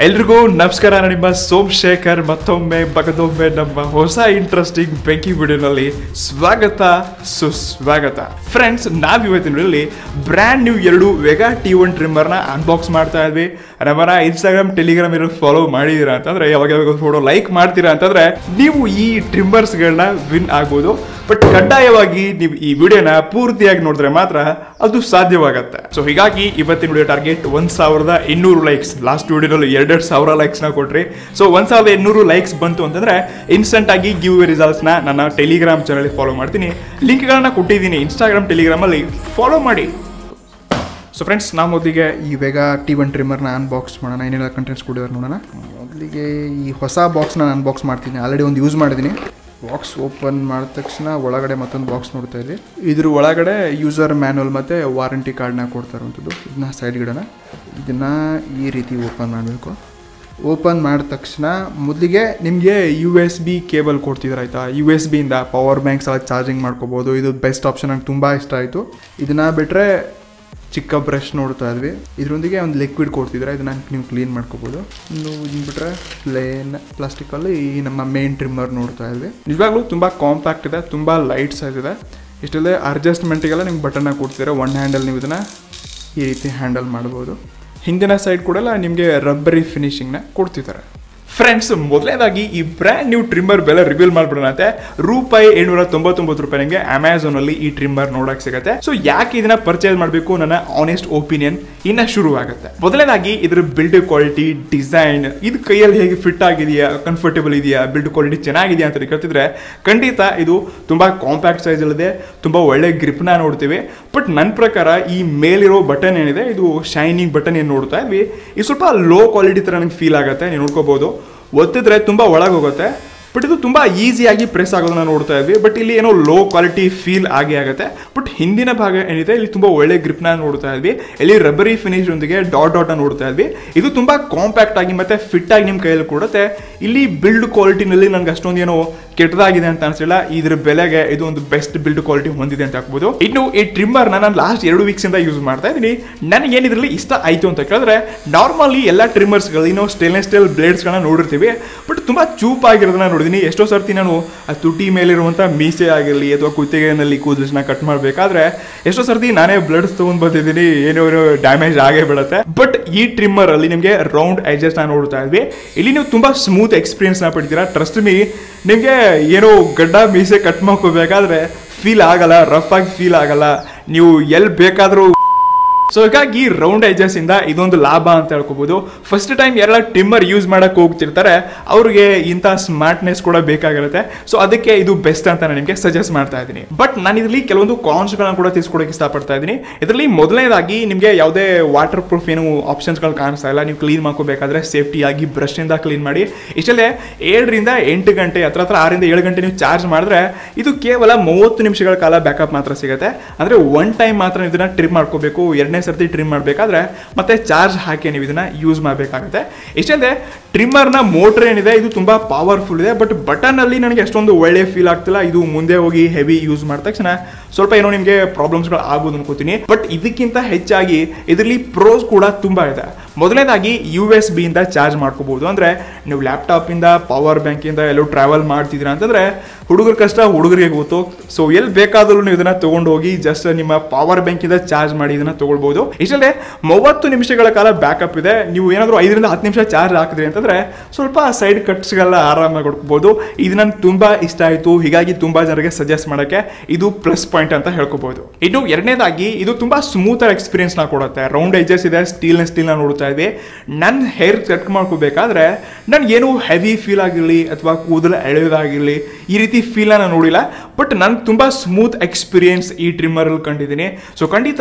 ಎಲ್ರಿಗೂ ನಮಸ್ಕಾರ. ನಿಮ್ಮ ಸೋಮಶೇಖರ್ ಮತ್ತೊಮ್ಮೆ ಬಗದೊಮ್ಮೆ ನಮ್ಮ ಹೊಸ ಇಂಟ್ರೆಸ್ಟಿಂಗ್ ಬೆಂಕಿ ವಿಡಿಯೋನಲ್ಲಿ ಸ್ವಾಗತ ಸುಸ್ವಾಗತ. ಫ್ರೆಂಡ್ಸ್, ನಾವು ಇವತ್ತಿನ ವಿಡಿಯೋದಲ್ಲಿ ಬ್ರ್ಯಾಂಡ್ ನ್ಯೂ 2 ವೆಗಾ T1 ಟ್ರಿಮ್ಮರ್ನ ಅನ್ಬಾಕ್ಸ್ ಮಾಡ್ತಾ ಇದ್ವಿ. ನಮ್ಮನ್ನ ಇನ್ಸ್ಟಾಗ್ರಾಮ್ ಟೆಲಿಗ್ರಾಮ್ ಇರೋ ಫಾಲೋ ಮಾಡಿದೀರಾ ಅಂತಂದ್ರೆ ಯಾವಾಗ ಫೋಟೋ ಲೈಕ್ ಮಾಡ್ತೀರಾ ಅಂತಂದ್ರೆ ನೀವು ಈ ಟ್ರಿಮ್ಮರ್ಸ್ಗಳನ್ನ ವಿನ್ ಆಗ್ಬೋದು. ಬಟ್ ಕಡ್ಡಾಯವಾಗಿ ನೀವು ಈ ವಿಡಿಯೋನ ಪೂರ್ತಿಯಾಗಿ ನೋಡಿದ್ರೆ ಮಾತ್ರ ಅದು ಸಾಧ್ಯವಾಗತ್ತೆ. ಸೊ ಹೀಗಾಗಿ ಇವತ್ತಿನ ವಿಡಿಯೋ ಟಾರ್ಗೆಟ್ 1200 ಲೈಕ್ಸ್. ಲಾಸ್ಟ್ ವಿಡಿಯೋದಲ್ಲಿ 2,000 ಲೈಕ್ಸ್ನ ಕೊಟ್ರಿ. ಸೊ 1200 ಲೈಕ್ಸ್ ಬಂತು ಅಂತಂದ್ರೆ ಇನ್ಸ್ಟೆಂಟ್ ಆಗಿ ಗಿವ್ ರಿಸಲ್ಟ್ಸ್ನ ನನ್ನ ಟೆಲಿಗ್ರಾಮ್ ಚಾನಲ್ ಫಾಲೋ ಮಾಡ್ತೀನಿ. ಲಿಂಕ್ಗಳನ್ನ ಕೊಟ್ಟಿದ್ದೀನಿ ಇನ್ಸ್ಟಾಗ್ರಾಮ್ ಟೆಲಿಗ್ರಾಮಲ್ಲಿ, ಫಾಲೋ ಮಾಡಿ. ಸೊ ಫ್ರೆಂಡ್ಸ್, ನಾವು ಮೊದಲಿಗೆ ಈ ವೆಗಾ T1 ಟ್ರಿಮ್ಮರ್ನ ಅನ್ಬಾಕ್ಸ್ ಮಾಡೋಣ. ಏನೆಲ್ಲ ಕಂಟೆಂಟ್ಸ್ ಕೊಟ್ಟಿದ್ದಾರೆ ನೋಡೋಣ. ಮೊದಲಿಗೆ ಈ ಹೊಸ ಬಾಕ್ಸ್ನ ನಾನು ಅನ್ಬಾಕ್ಸ್ ಮಾಡ್ತೀನಿ. ಆಲ್ರೆಡಿ ಒಂದು ಯೂಸ್ ಮಾಡಿದ್ದೀನಿ. ಬಾಕ್ಸ್ ಓಪನ್ ಮಾಡಿದ ತಕ್ಷಣ ಒಳಗಡೆ ಮತ್ತೊಂದು ಬಾಕ್ಸ್ ನೋಡ್ತಾ ಇದ್ವಿ. ಇದ್ರ ಒಳಗಡೆ ಯೂಸರ್ ಮ್ಯಾನ್ಯಲ್ ಮತ್ತು ವಾರಂಟಿ ಕಾರ್ಡ್ನ ಕೊಡ್ತಾ ಇರುವಂಥದ್ದು. ಇದನ್ನ ಸೈಡ್ಗಿಡೋಣ. ಇದನ್ನು ಈ ರೀತಿ ಓಪನ್ ಮಾಡಬೇಕು. ಓಪನ್ ಮಾಡಿದ ತಕ್ಷಣ ಮೊದಲಿಗೆ ನಿಮಗೆ USB ಕೇಬಲ್ ಕೊಡ್ತಿದ್ದಾರೆ, ಆಯಿತಾ. USB ಇಂದ ಪವರ್ ಬ್ಯಾಂಕ್ಸ್ ಎಲ್ಲ ಚಾರ್ಜಿಂಗ್ ಮಾಡ್ಕೋಬೋದು. ಇದು ಬೆಸ್ಟ್ ಆಪ್ಷನ್, ನಂಗೆ ತುಂಬ ಇಷ್ಟ ಆಯಿತು. ಇದನ್ನು ಬಿಟ್ಟರೆ ಚಿಕ್ಕ ಬ್ರಷ್ ನೋಡ್ತಾ ಇದ್ವಿ. ಇದರೊಂದಿಗೆ ಒಂದು ಲಿಕ್ವಿಡ್ ಕೊಡ್ತಿದ್ರೆ ಇದನ್ನ ನೀವು ಕ್ಲೀನ್ ಮಾಡ್ಕೋಬೋದು. ಇನ್ನು ಇದನ್ನು ಬಿಟ್ಟರೆ ಪ್ಲೇನ್ ಪ್ಲಾಸ್ಟಿಕಲ್ಲಿ ಈ ನಮ್ಮ ಮೇನ್ ಟ್ರಿಮ್ಮರ್ ನೋಡ್ತಾ ಇದ್ವಿ. ನಿಜವಾಗ್ಲೂ ತುಂಬ ಕಾಂಪ್ಯಾಕ್ಟ್ ಇದೆ, ತುಂಬ ಲೈಟ್ ಸೈಜ್ ಇದೆ. ಇಷ್ಟಲ್ಲೇ ಅಡ್ಜಸ್ಟ್ಮೆಂಟಿಗೆಲ್ಲ ನಿಮ್ಗೆ ಬಟನ್ನ ಕೊಡ್ತಿದ್ದಾರೆ. ಒನ್ ಹ್ಯಾಂಡಲ್ ನೀವು ಇದನ್ನು ಈ ರೀತಿ ಹ್ಯಾಂಡಲ್ ಮಾಡ್ಬೋದು. ಹಿಂದಿನ ಸೈಡ್ ಕೂಡ ನಿಮಗೆ ರಬ್ಬರಿ ಫಿನಿಶಿಂಗ್ನ ಕೊಡ್ತಿದ್ದಾರೆ. ಫ್ರೆಂಡ್ಸ್, ಮೊದಲನೇದಾಗಿ ಈ ಬ್ರ್ಯಾಂಡ್ ನ್ಯೂ ಟ್ರಿಮ್ಮರ್ ಬೆಲೆ ರಿವೀಲ್ ಮಾಡ್ಬಿಡೋಣಂತೆ. ₹799 ನಿಮಗೆ ಅಮೆಝಾನಲ್ಲಿ ಈ ಟ್ರಿಮ್ಮರ್ ನೋಡಕ್ ಸಿಗುತ್ತೆ. ಸೊ ಯಾಕೆ ಇದನ್ನ ಪರ್ಚೇಸ್ ಮಾಡಬೇಕು, ನನ್ನ ಆನೆಸ್ಟ್ ಒಪಿನಿಯನ್ ಇನ್ನ ಶುರು ಆಗುತ್ತೆ. ಮೊದಲನೇದಾಗಿ ಇದ್ರ ಬಿಲ್ಡ್ ಕ್ವಾಲಿಟಿ, ಡಿಸೈನ್, ಇದು ಕೈಯಲ್ಲಿ ಹೇಗೆ ಫಿಟ್ ಆಗಿದೆಯಾ, ಕಂಫರ್ಟೇಬಲ್ ಇದೆಯಾ, ಬಿಲ್ಡ್ ಕ್ವಾಲಿಟಿ ಚೆನ್ನಾಗಿದೆಯಾ ಅಂತ ಕೇಳ್ತಿದ್ರೆ ಖಂಡಿತ ಇದು ತುಂಬಾ ಕಾಂಪ್ಯಾಕ್ಟ್ ಸೈಜ್ ಅಲ್ಲಿದೆ. ತುಂಬಾ ಒಳ್ಳೆ ಗ್ರಿಪ್ನ ನೋಡ್ತೀವಿ. ಬಟ್ ನನ್ನ ಪ್ರಕಾರ ಈ ಮೇಲಿರೋ ಬಟನ್ ಏನಿದೆ, ಇದು ಶೈನಿಂಗ್ ಬಟನ್ ಏನು ನೋಡ್ತಾ ಇದ್ವಿ, ಇದು ಸ್ವಲ್ಪ ಲೋ ಕ್ವಾಲಿಟಿ ತರ ನಂಗೆ ಫೀಲ್ ಆಗುತ್ತೆ. ನೀವು ನೋಡ್ಕೋಬಹುದು, ಒತ್ತಿದ್ರೆ ತುಂಬ ಒಳಗೆ ಹೋಗುತ್ತೆ. ಬಟ್ ಇದು ತುಂಬ ಈಸಿಯಾಗಿ ಪ್ರೆಸ್ ಆಗೋದನ್ನ ನೋಡ್ತಾ ಇದ್ವಿ. ಬಟ್ ಇಲ್ಲಿ ಏನೋ ಲೋ ಕ್ವಾಲಿಟಿ ಫೀಲ್ ಆಗುತ್ತೆ. ಬಟ್ ಹಿಂದಿನ ಭಾಗ ಏನಿದೆ ಇಲ್ಲಿ ತುಂಬ ಒಳ್ಳೆ ಗ್ರಿಪ್ನ ನೋಡ್ತಾ ಇದ್ವಿ. ಇಲ್ಲಿ ರಬ್ಬರಿ ಫಿನಿಶ್ ಒಂದಿಗೆ ಡಾಟ್ ನೋಡ್ತಾ ಇದ್ವಿ. ಇದು ತುಂಬ ಕಾಂಪ್ಯಾಕ್ಟ್ ಆಗಿ ಮತ್ತೆ ಫಿಟ್ ಆಗಿ ನಿಮ್ಮ ಕೈಯಲ್ಲಿ ಕೊಡುತ್ತೆ. ಇಲ್ಲಿ ಬಿಲ್ಡ್ ಕ್ವಾಲಿಟಿನಲ್ಲಿ ನನಗೆ ಅಷ್ಟೊಂದು ಏನೋ ಕೆಟ್ಟದಾಗಿದೆ ಅಂತ ಅನಿಸಿಲ್ಲ. ಇದ್ರ ಬೆಲೆಗೆ ಇದು ಒಂದು ಬೆಸ್ಟ್ ಬಿಲ್ಡ್ ಕ್ವಾಲಿಟಿ ಹೊಂದಿದೆ ಅಂತ ಹಾಕ್ಬೋದು. ಇನ್ನು ಈ ಟ್ರಿಮ್ಮರ್ನ ನಾನು ಲಾಸ್ಟ್ 2 ವೀಕ್ಸ್ ಇಂದ ಯೂಸ್ ಮಾಡ್ತಾ ಇದ್ದೀನಿ. ನನಗೆ ಏನಿದ್ರಲ್ಲಿ ಇಷ್ಟ ಆಯಿತು ಅಂತ ಕೇಳಿದ್ರೆ, ನಾರ್ಮಲಿ ಎಲ್ಲ ಟ್ರಿಮ್ಮರ್ಸ್ಗಳು ಇನ್ನೂ ಸ್ಟೇನ್ಲೆಸ್ ಸ್ಟೀಲ್ ಬ್ಲೇಡ್ಸ್ಗಳನ್ನ ನೋಡಿರ್ತೀವಿ. ಬಟ್ ತುಂಬ ಚೂಪ್ ಆಗಿರೋದನ್ನ ನೋಡಿದ್ದೀನಿ. ಎಷ್ಟೋ ಸರ್ತಿ ನಾನು ಆ ತುಟಿ ಮೇಲಿರುವಂಥ ಮೀಸೆ ಆಗಿರಲಿ ಅಥವಾ ಕುತ್ತಿಗೆನಲ್ಲಿ ಕೂದಲನ್ನ ಕಟ್ ಮಾಡಬೇಕಾದ್ರೆ ಎಷ್ಟೋ ಸರ್ತಿ ನಾನೇ ಬ್ಲಡ್ಸ್ ತೊಗೊಂಡು ಬಂದಿದ್ದೀನಿ, ಏನೋ ಡ್ಯಾಮೇಜ್ ಆಗೇ ಬಿಡುತ್ತೆ. ಬಟ್ ಈ ಟ್ರಿಮ್ಮರ್ ಅಲ್ಲಿ ನಿಮಗೆ ರೌಂಡ್ ಎಡ್ಜಸ್ ನ ನೋಡ್ತಾ ಇದ್ವಿ. ಇಲ್ಲಿ ನೀವು ತುಂಬಾ ಸ್ಮೂತ್ ಎಕ್ಸ್ಪೀರಿಯನ್ಸ್ ನ ಪಡ್ತೀರಾ. ಟ್ರಸ್ಟ್ ಮೀ, ನಿಮಗೆ ಏನೋ ಗಡ್ಡ ಮೀಸೆ ಕಟ್ ಮಾಡ್ಕೋಬೇಕಾದ್ರೆ ಫೀಲ್ ಆಗಲ್ಲ, ರಫ್ ಆಗಿ ಫೀಲ್ ಆಗಲ್ಲ. ನೀವು ಎಲ್ಲಿ ಬೇಕಾದರೂ. ಸೊ ಹೀಗಾಗಿ ರೌಂಡ್ ಎಡ್ಜಸ್ ಇಂದ ಇದೊಂದು ಲಾಭ ಅಂತ ಹೇಳ್ಕೋಬಹುದು. ಫಸ್ಟ್ ಟೈಮ್ ಯಾರೆಲ್ಲ ಟ್ರಿಮ್ಮರ್ ಯೂಸ್ ಮಾಡಕ್ ಹೋಗ್ತಿರ್ತಾರೆ ಅವ್ರಿಗೆ ಇಂಥ ಸ್ಮಾರ್ಟ್ನೆಸ್ ಕೂಡ ಬೇಕಾಗಿರುತ್ತೆ. ಸೊ ಅದಕ್ಕೆ ಇದು ಬೆಸ್ಟ್ ಅಂತ ನಾನು ನಿಮಗೆ ಸಜೆಸ್ಟ್ ಮಾಡ್ತಾ ಇದ್ದೀನಿ. ಬಟ್ ನಾನು ಇದರಲ್ಲಿ ಕೆಲವೊಂದು ಕಾನ್ಸ್ಗಳನ್ನ ಕೂಡ ತಿಳಿಸ್ಕೊಡಕ್ಕೆ ಇಷ್ಟಪಡ್ತಾ ಇದ್ದೀನಿ. ಇದರಲ್ಲಿ ಮೊದಲನೇದಾಗಿ ನಿಮಗೆ ಯಾವುದೇ ವಾಟರ್ ಪ್ರೂಫ್ ಏನು ಆಪ್ಷನ್ಸ್ಗಳು ಕಾಣಿಸ್ತಾ ಇಲ್ಲ. ನೀವು ಕ್ಲೀನ್ ಮಾಡ್ಕೋಬೇಕಾದ್ರೆ ಸೇಫ್ಟಿ ಆಗಿ ಬ್ರಷ್ ಇಂದ ಕ್ಲೀನ್ ಮಾಡಿ. ಇಷ್ಟಲ್ಲೇ 7 ರಿಂದ 8 ಗಂಟೆ, ಹತ್ರ 6 ರಿಂದ 7 ಗಂಟೆ ನೀವು ಚಾರ್ಜ್ ಮಾಡಿದ್ರೆ ಇದು ಕೇವಲ 30 ನಿಮಿಷಗಳ ಕಾಲ ಬ್ಯಾಕಪ್ ಮಾತ್ರ ಸಿಗುತ್ತೆ. ಅಂದ್ರೆ ಒನ್ ಟೈಮ್ ಮಾತ್ರ ಇದನ್ನ ಟ್ರಿಮ್ ಮಾಡ್ಕೋಬೇಕು. 2ನೇ ಸರ್ತಿ ಟ್ರಿಮ್ ಮಾಡಬೇಕಾದ್ರೆ ಮತ್ತೆ ಚಾರ್ಜ್ ಹಾಕಿ ನೀವು ಇದನ್ನ ಯೂಸ್ ಮಾಡಬೇಕಾಗುತ್ತೆ. ಇಷ್ಟಲ್ಲದೆ ಟ್ರಿಮ್ಮರ್ನ ಮೋಟರ್ ಏನಿದೆ ಇದು ತುಂಬಾ ಪವರ್ಫುಲ್ ಇದೆ. ಬಟ್ ಬಟನ್ ಅಲ್ಲಿ ನನಗೆ ಅಷ್ಟೊಂದು ಒಳ್ಳೆ ಫೀಲ್ ಆಗ್ತಿಲ್ಲ. ಇದು ಮುಂದೆ ಹೋಗಿ ಹೆವಿ ಯೂಸ್ ಮಾಡಿದ ತಕ್ಷಣ ಸ್ವಲ್ಪ ಏನೋ ನಿಮಗೆ ಪ್ರಾಬ್ಲಮ್ಸ್ಗಳು ಆಗ್ಬೋದು ಅನ್ಕೋತೀನಿ. ಬಟ್ ಇದಕ್ಕಿಂತ ಹೆಚ್ಚಾಗಿ ಇದರಲ್ಲಿ ಪ್ರೋಸ್ ಕೂಡ ತುಂಬಾ ಇದೆ. ಮೊದಲನೇದಾಗಿ USB ಇಂದ ಚಾರ್ಜ್ ಮಾಡ್ಕೋಬಹುದು. ಅಂದ್ರೆ ನೀವು ಲ್ಯಾಪ್ಟಾಪ್ ಇಂದ, ಪವರ್ ಬ್ಯಾಂಕ್ ಇಂದ ಎಲ್ಲೋ ಟ್ರಾವೆಲ್ ಮಾಡ್ತಿದ್ದೀರಾ ಅಂತಂದ್ರೆ ಹುಡುಗರ ಕಷ್ಟ ಹುಡುಗರಿಗೆ ಗೊತ್ತು. ಸೊ ಎಲ್ಲಿ ಬೇಕಾದ್ರೂ ನೀವು ಇದನ್ನ ತಗೊಂಡು ಹೋಗಿ ಜಸ್ಟ್ ನಿಮ್ಮ ಪವರ್ ಬ್ಯಾಂಕ್ ಇಂದ ಚಾರ್ಜ್ ಮಾಡಿ ಇದನ್ನ ತಗೊಳ್ಬಹುದು. ಇಷ್ಟಲ್ಲೇ 30 ನಿಮಿಷಗಳ ಕಾಲ ಬ್ಯಾಕಪ್ ಇದೆ. ನೀವು ಏನಾದರೂ 5 ರಿಂದ 10 ನಿಮಿಷ ಚಾರ್ಜ್ ಹಾಕಿದ್ರಿ ಅಂತಂದ್ರೆ ಸ್ವಲ್ಪ ಸೈಡ್ ಕಟ್ಸ್ಗೆಲ್ಲ ಆರಾಮಾಗಿ ಹೊಡ್ಕೋಬಹುದು. ಇದು ನನಗೆ ತುಂಬಾ ಇಷ್ಟ ಆಯಿತು. ಹೀಗಾಗಿ ತುಂಬಾ ಜನರಿಗೆ ಸಜೆಸ್ಟ್ ಮಾಡೋಕ್ಕೆ ಇದು ಪ್ಲಸ್ ಪಾಯಿಂಟ್ ಅಂತ ಹೇಳ್ಕೋಬಹುದು. ಇನ್ನು 2ನೇದಾಗಿ ಇದು ತುಂಬಾ ಸ್ಮೂತ್ ಎಕ್ಸ್ಪೀರಿಯನ್ಸ್ ನ ಕೊಡುತ್ತೆ. ರೌಂಡ್ ಎಡ್ಜಸ್ ಇದೆ, ಸ್ಟೀಲ್ ನ ನೋಡ್ತಾ ಇದ್ವಿ. ನನ್ನ ಹೇರ್ ಕಟ್ ಮಾಡ್ಕೋಬೇಕಾದ್ರೆ ನನ್ಗೇನು ಹೆವಿ ಫೀಲ್ ಆಗಿರಲಿ ಅಥವಾ ಕೂದಲು ಎಳೆಯೋದಾಗಿರಲಿ ಈ ರೀತಿ ಫೀಲ್ ನಾನು ನೋಡಿಲ್ಲ. ಬಟ್ ನನ್ಗೆ ತುಂಬಾ ಸ್ಮೂತ್ ಎಕ್ಸ್ಪೀರಿಯನ್ಸ್ ಈ ಟ್ರಿಮ್ಮರ್ ಅಲ್ಲಿ ಕಂಡಿದ್ದೀನಿ. ಸೊ ಖಂಡಿತ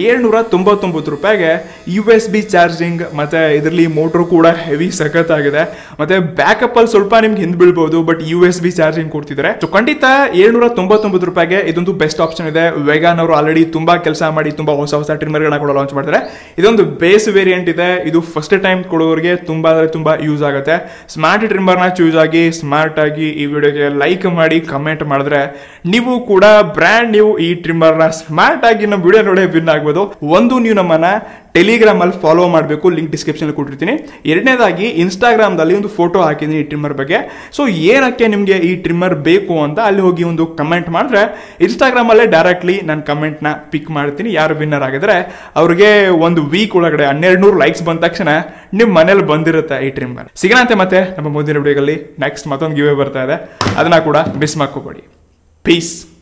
₹799 USB ಚಾರ್ಜಿಂಗ್ ಮತ್ತೆ ಇದರಲ್ಲಿ ಮೋಟರ್ ಕೂಡ ಹೆವಿ ಸಖತ್ ಆಗಿದೆ. ಮತ್ತೆ ಬ್ಯಾಕಪ್ ಅಲ್ಲಿ ಸ್ವಲ್ಪ ನಿಮ್ಗೆ ಹಿಂದ್ ಬೀಳ್ಬಹುದು. ಬಟ್ USB ಚಾರ್ಜಿಂಗ್ ಕೊಡ್ತಿದ್ದಾರೆ. ಸೊ ಖಂಡಿತ ₹799 ಇದೊಂದು ಬೆಸ್ಟ್ ಆಪ್ಷನ್ ಇದೆ. ವೆಗಾನ್ ಅವರು ಆಲ್ರೆಡಿ ತುಂಬಾ ಕೆಲಸ ಮಾಡಿ ತುಂಬಾ ಹೊಸ ಟ್ರಿಮ್ಮರ್ ಗಳನ್ನ ಕೂಡ ಲಾಂಚ್ ಮಾಡ್ತಾರೆ. ಇದೊಂದು ಬೇಸ್ ವೇರಿಯಂಟ್ ಇದೆ. ಇದು ಫಸ್ಟ್ ಟೈಮ್ ಕೊಡೋರಿಗೆ ತುಂಬಾ ಅಂದ್ರೆ ತುಂಬಾ ಯೂಸ್ ಆಗುತ್ತೆ. ಸ್ಮಾರ್ಟ್ ಟ್ರಿಮ್ಮರ್ ನ ಚೂಸ್ ಆಗಿ ಸ್ಮಾರ್ಟ್ ಆಗಿ ಈ ವಿಡಿಯೋಗೆ ಲೈಕ್ ಮಾಡಿ ಕಮೆಂಟ್ ಮಾಡಿದ್ರೆ ನೀವು ಕೂಡ ಬ್ರ್ಯಾಂಡ್ ನ್ಯೂ ಈ ಟ್ರಿಮ್ಮರ್ ನ ಸ್ಮಾರ್ಟ್ ಆಗಿ ನಮ್ಮ ವಿಡಿಯೋ ನೋಡಿ ವಿನ್ ಆಗ್ಬೋದು. ಒಂದು ನೀವು ನಮ್ಮನ್ನ ಟೆಲಿಗ್ರಾಮ್ ಅಲ್ಲಿ ಫಾಲೋ ಮಾಡಬೇಕು, ಲಿಂಕ್ ಡಿಸ್ಕ್ರಿಪ್ಷನ್ ಕೊಟ್ಟಿರ್ತೀನಿ. ಎರಡನೇದಾಗಿ ಇನ್ಸ್ಟಾಗ್ರಾಮ್ದಲ್ಲಿ ಒಂದು ಫೋಟೋ ಹಾಕಿದ್ದೀನಿ ಈ ಟ್ರಿಮ್ಮರ್ ಬಗ್ಗೆ. ಸೊ ಏನಕ್ಕೆ ನಿಮಗೆ ಈ ಟ್ರಿಮ್ಮರ್ ಬೇಕು ಅಂತ ಅಲ್ಲಿ ಹೋಗಿ ಒಂದು ಕಮೆಂಟ್ ಮಾಡಿದ್ರೆ ಇನ್ಸ್ಟಾಗ್ರಾಮ್ ಅಲ್ಲೇ ಡೈರೆಕ್ಟ್ಲಿ ನಾನು ಕಮೆಂಟ್ ನ ಪಿಕ್ ಮಾಡ್ತೀನಿ. ಯಾರು ವಿನ್ನರ್ ಆಗಿದ್ರೆ ಅವ್ರಿಗೆ ಒಂದು ವೀಕ್ ಒಳಗಡೆ 1200 ಲೈಕ್ಸ್ ಬಂದ ತಕ್ಷಣ ನಿಮ್ಮ ಮನೇಲಿ ಬಂದಿರುತ್ತೆ ಈ ಟ್ರಿಮ್ಮರ್. ಸಿಗೋಣ ಮತ್ತೆ ನಮ್ಮ ಮುಂದಿನ ವಿಡಿಯೋದಲ್ಲಿ. ನೆಕ್ಸ್ಟ್ ಮತ್ತೊಂದು ಗಿವ್ ಬರ್ತಾ ಇದೆ, ಅದನ್ನ ಕೂಡ ಮಿಸ್ ಮಾಡ್ಕೋಬೇಡಿ. ಪೀಸ್.